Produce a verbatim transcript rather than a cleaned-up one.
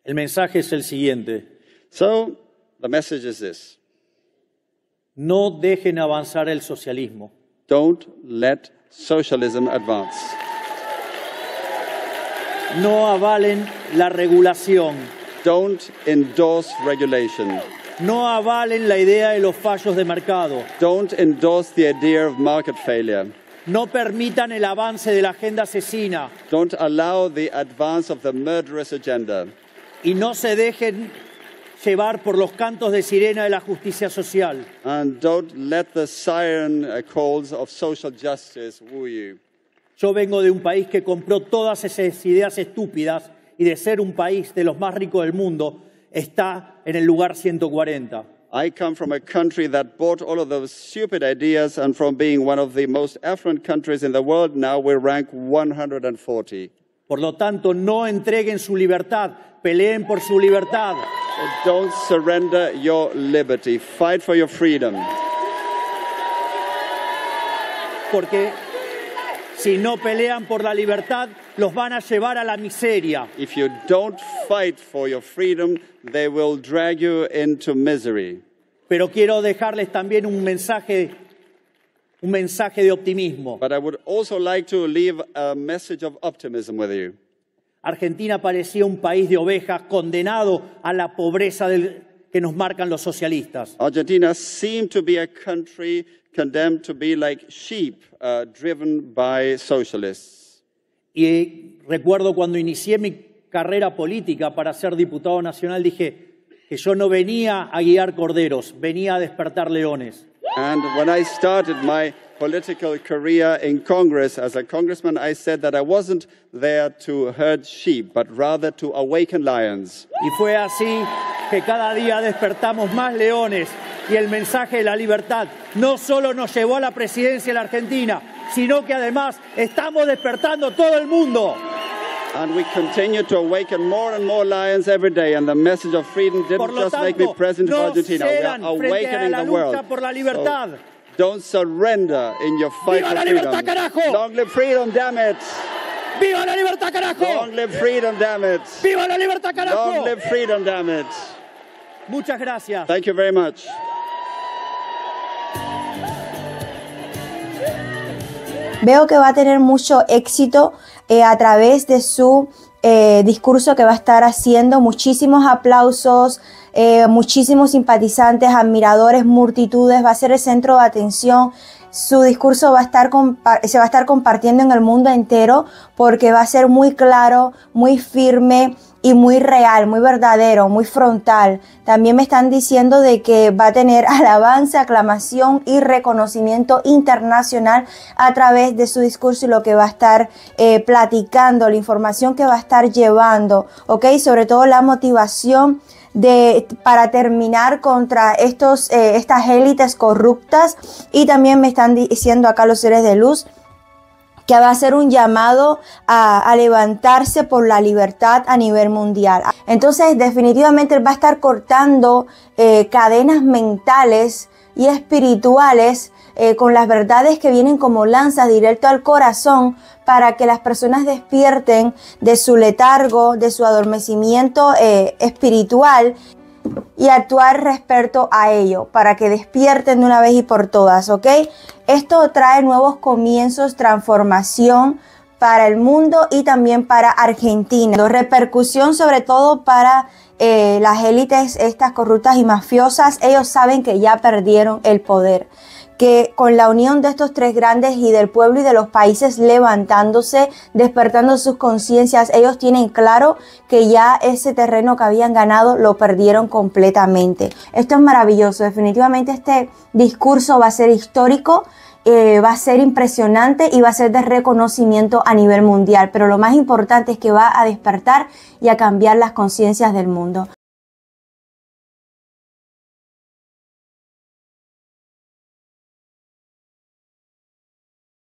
El mensaje es el siguiente. So, the message is this. No dejen avanzar el socialismo. Don't let socialism advance. No avalen la regulación. Don't endorse regulation. No avalen la idea de los fallos de mercado. Don't endorse the idea of market failure. No permitan el avance de la agenda asesina. Don't allow the advance of the murderous agenda. Y no se dejen llevar por los cantos de sirena de la justicia social. And don't let the siren calls of social justice woo you. Yo vengo de un país que compró todas esas ideas estúpidas y de ser un país de los más ricos del mundo, está en el lugar ciento cuarenta. I come from a country that bought all of those stupid ideas, and from being one of the most affluent countries in the world, now we rank one hundred forty. Por lo tanto, no entreguen su libertad, peleen por su libertad. Don't surrender your liberty. Fight for your freedom. Porque si no pelean por la libertad, los van a llevar a la miseria. If you don't fight for your freedom, they will drag you into misery. Pero quiero dejarles también un mensaje, un mensaje de optimismo. But I would also like to leave a message of optimism with you. Argentina parecía un país de ovejas condenado a la pobreza del, que nos marcan los socialistas. Argentina seemed to be a country condemned to be like sheep uh, driven by socialists. Y recuerdo cuando inicié mi carrera política para ser diputado nacional, dije que yo no venía a guiar corderos, venía a despertar leones. And when I started my political career in Congress as a congressman, I said that I wasn't there to herd sheep, but rather to awaken lions. Y fue así que cada día despertamos más leones y el mensaje de la libertad no solo nos llevó a la presidencia de la Argentina, sino que además estamos despertando todo el mundo. And we continue to awaken more and more lions every day, and the message of freedom didn't just tanto, make me president no of Argentina. We are awakening the world. Por la libertad. So don't surrender in your fight ¡Viva for la freedom. libertad, carajo! Long live freedom, damn it! ¡Viva la libertad, carajo! Long live freedom, damn it! ¡Viva la libertad, carajo! Long live freedom, damn it! Muchas gracias. Thank you very much. Veo que va a tener mucho éxito eh, a través de su eh, discurso que va a estar haciendo. Muchísimos aplausos, eh, muchísimos simpatizantes, admiradores, multitudes. Va a ser el centro de atención. Su discurso va a estar se va a estar compartiendo en el mundo entero porque va a ser muy claro, muy firme y muy real, muy verdadero, muy frontal. También me están diciendo de que va a tener alabanza, aclamación y reconocimiento internacional a través de su discurso y lo que va a estar eh, platicando, la información que va a estar llevando, ¿ok? Sobre todo la motivación de, para terminar contra estos, eh, estas élites corruptas. Y también me están diciendo acá los seres de luz que va a ser un llamado a, a levantarse por la libertad a nivel mundial. Entonces, definitivamente él va a estar cortando eh, cadenas mentales y espirituales eh, con las verdades que vienen como lanzas directo al corazón para que las personas despierten de su letargo, de su adormecimiento eh, espiritual y actuar respecto a ello, para que despierten de una vez y por todas, ¿ok? Esto trae nuevos comienzos, transformación para el mundo y también para Argentina. Repercusión sobre todo para eh, las élites estas corruptas y mafiosas. Ellos saben que ya perdieron el poder, que con la unión de estos tres grandes y del pueblo y de los países levantándose, despertando sus conciencias, ellos tienen claro que ya ese terreno que habían ganado lo perdieron completamente. Esto es maravilloso, definitivamente este discurso va a ser histórico, eh, va a ser impresionante y va a ser de reconocimiento a nivel mundial, pero lo más importante es que va a despertar y a cambiar las conciencias del mundo.